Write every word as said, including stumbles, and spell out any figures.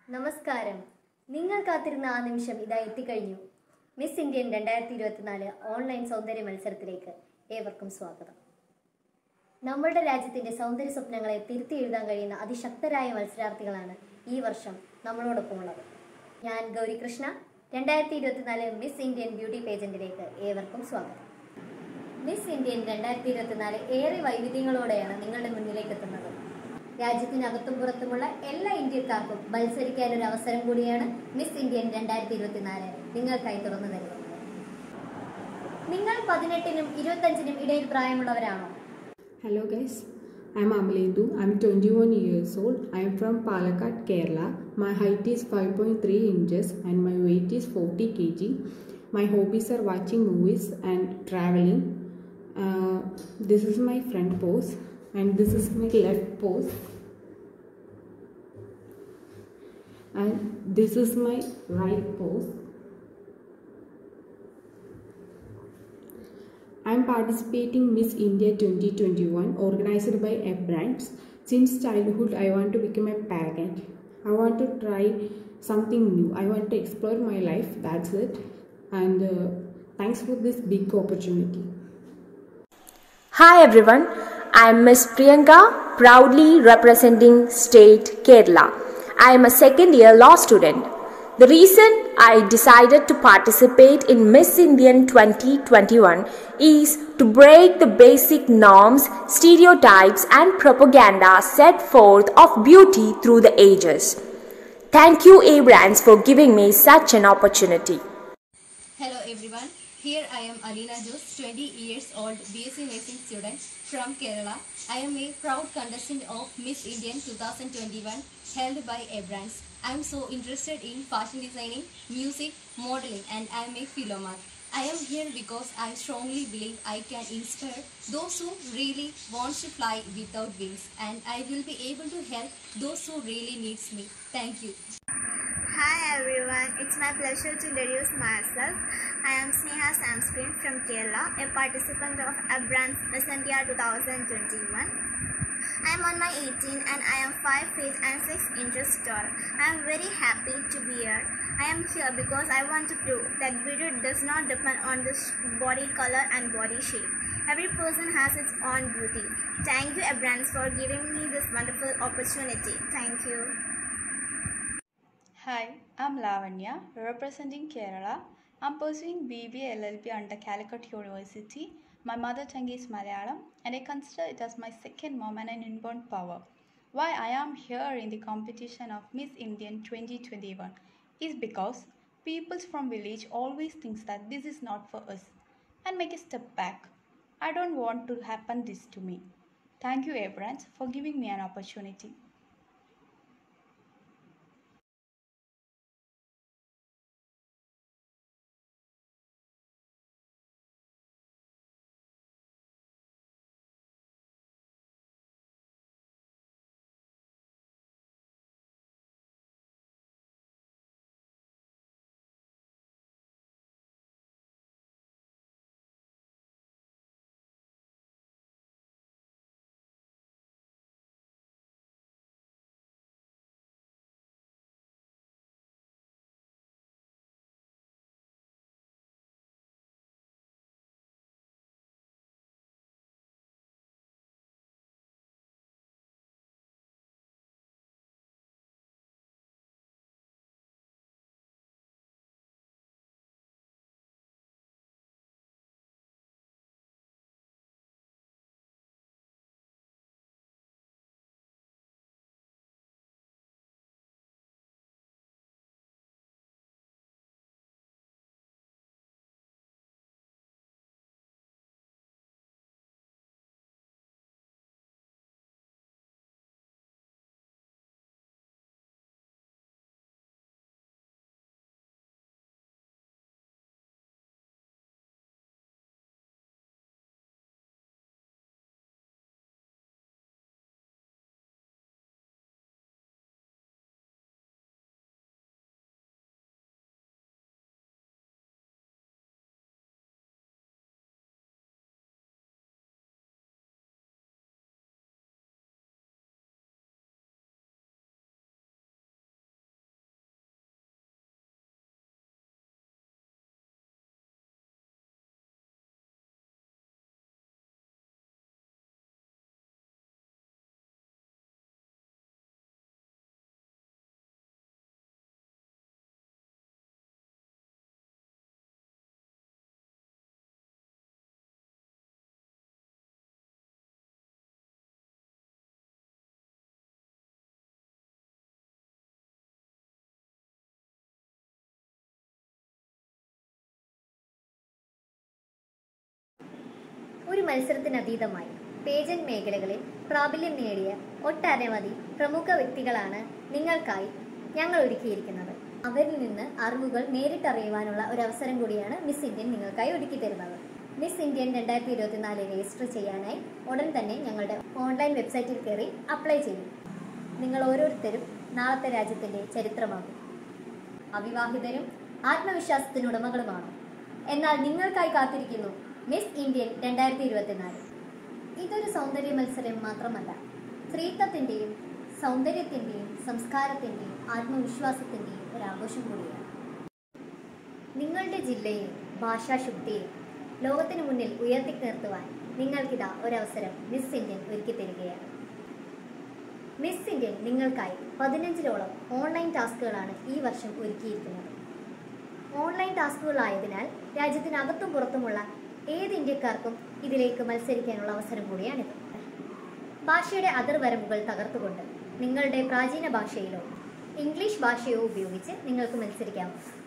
നമസ്കാരം. നിങ്ങൾ കാത്തിരുന്ന ആ നിമിഷം ഇതാ എത്തിക്കഴിഞ്ഞു. മിസ് ഇന്ത്യൻ രണ്ടായിരത്തി ഇരുപത്തിനാല് ഓൺലൈൻ സൗന്ദര്യ മത്സരത്തിലേക്ക് ഏവർക്കും സ്വാഗതം. നമ്മളുടെ രാജ്യത്തിന്റെ സൗന്ദര്യ സ്വപ്നങ്ങളെ തിരുത്തി എഴുതാൻ കഴിയുന്ന അതിശക്തരായ മത്സരാർത്ഥികളാണ് ഈ വർഷം നമ്മളോടൊപ്പം ഉള്ളത്. ഞാൻ ഗൗരി കൃഷ്ണ. രണ്ടായിരത്തി ഇരുപത്തിനാല് മിസ് ഇന്ത്യൻ ബ്യൂട്ടി പേജന്റിലേക്ക് ഏവർക്കും സ്വാഗതം. മിസ് ഇന്ത്യൻ രണ്ടായിരത്തി ഇരുപത്തിനാല് ഏറെ വൈവിധ്യങ്ങളോടെയാണ് നിങ്ങളുടെ മുന്നിലേക്ക് എത്തുന്നത്. രാജ്യത്തിനകത്തും പുറത്തുമുള്ള എല്ലാ ഇന്ത്യക്കാർക്കും മത്സരിക്കാൻ ഒരു അവസരം കൂടിയാണ് മിസ് ഇന്ത്യൻ രണ്ടായിരത്തി ഇരുപത്തിനാല് നിങ്ങൾക്കായി തുറന്നു തരുന്നത്. നിങ്ങൾ പതിനെട്ടിനും ഇരുപത്തഞ്ചിനും ഇടയിൽ പ്രായമുള്ളവരാണോ? Hello guys, I am Amalendu. I am twenty-one years old. I am from Palakkad, Kerala. My height is five point three inches and my weight is forty kilograms. My hobbies are watching movies and traveling. Uh, this is my front pose and this is my left pose. And this is my right pose. I am participating Miss India twenty twenty-one organized by A Brands. Since childhood I want to become a parent. I want to try something new. I want to explore my life. That's it. And uh, thanks for this big opportunity. Hi everyone, I am Miss Priyanka, proudly representing State Kerala. I am a second year law student. The reason I decided to participate in Miss Indian twenty twenty-one is to break the basic norms, stereotypes and propaganda set forth of beauty through the ages. Thank you A Brands for giving me such an opportunity. Hello everyone, here I am Alina Jose, twenty years old B S c Nursing student from Kerala. I am a proud contestant of Miss Indian twenty twenty-one held by A Brands. I am so interested in fashion designing, music, modeling and I am a philomath. I am here because I strongly believe I can inspire those who really want to fly without wings and I will be able to help those who really needs me. Thank you. Hi everyone, it's my pleasure to introduce myself. I am Sneha Samscreen from Kerala, a participant of A Brands Miss India twenty twenty-one. I am on my eighteen and I am five feet and six inches tall. I am very happy to be here. I am here because I want to prove that beauty does not depend on the body color and body shape. Every person has its own beauty. Thank you A Brands for giving me this wonderful opportunity. Thank you. Hi, I'm Lavanya, representing Kerala. I'm pursuing B B A L L B under Calicut University. My mother tongue is Malayalam and I consider it as my second mom and an inborn power. Why I am here in the competition of Miss Indian twenty twenty-one is because people from village always think that this is not for us and make a step back. I don't want to happen this to me. Thank you A Brands for giving me an opportunity. ഒരു മത്സരത്തിനതീതമായി പേജൻ മേഖലകളിൽ പ്രാബല്യം നേടിയ ഒട്ടനവധി പ്രമുഖ വ്യക്തികളാണ് നിങ്ങൾക്കായി ഞങ്ങൾ ഒരുക്കിയിരിക്കുന്നത്. അവരിൽ നിന്ന് അറിവുകൾ നേരിട്ടറിയുവാനുള്ള ഒരു അവസരം കൂടിയാണ് മിസ് ഇന്ത്യൻ നിങ്ങൾക്കായി ഒരുക്കി തരുന്നത്. മിസ് ഇന്ത്യൻ രണ്ടായിരത്തി ഇരുപത്തിനാല് രജിസ്റ്റർ ചെയ്യാനായി ഉടൻ തന്നെ ഞങ്ങളുടെ ഓൺലൈൻ വെബ്സൈറ്റിൽ കയറി അപ്ലൈ ചെയ്യും. നിങ്ങൾ ഓരോരുത്തരും നാളത്തെ രാജ്യത്തിൻ്റെ ചരിത്രമാകും. അവിവാഹിതരും ആത്മവിശ്വാസത്തിനുടമകളുമാണ്. എന്നാൽ നിങ്ങൾക്കായി കാത്തിരിക്കുന്നു മിസ് ഇന്ത്യൻ രണ്ടായിരത്തി ഇരുപത്തിനാല്. ഇതൊരു സൗന്ദര്യ മത്സരം മാത്രമല്ല, സ്ത്രീത്വത്തിൻ്റെയും സൗന്ദര്യത്തിൻ്റെയും സംസ്കാരത്തിൻ്റെയും ആത്മവിശ്വാസത്തിൻ്റെയും ഒരാഘോഷം കൂടിയാണ്. നിങ്ങളുടെ ജില്ലയെയും ഭാഷാശുദ്ധിയെയും ലോകത്തിന് മുന്നിൽ ഉയർത്തി നിർത്തുവാൻ നിങ്ങൾക്കിതാ ഒരവസരം മിസ് ഇന്ത്യൻ ഒരുക്കി തരികയാണ്. മിസ് ഇന്ത്യൻ നിങ്ങൾക്കായി പതിനഞ്ചിലോളം ഓൺലൈൻ ടാസ്കുകളാണ് ഈ വർഷം ഒരുക്കിയിരിക്കുന്നത്. ഓൺലൈൻ ടാസ്കുകളായതിനാൽ രാജ്യത്തിനകത്തും പുറത്തുമുള്ള ഏത് ഇന്ത്യക്കാർക്കും ഇതിലേക്ക് മത്സരിക്കാനുള്ള അവസരം കൂടിയാണിത്. ഭാഷയുടെ അതിർവരമ്പുകൾ തകർത്തുകൊണ്ട് നിങ്ങളുടെ പ്രാചീന ഭാഷയിലോ ഇംഗ്ലീഷ് ഭാഷയോ ഉപയോഗിച്ച് നിങ്ങൾക്ക് മത്സരിക്കാം.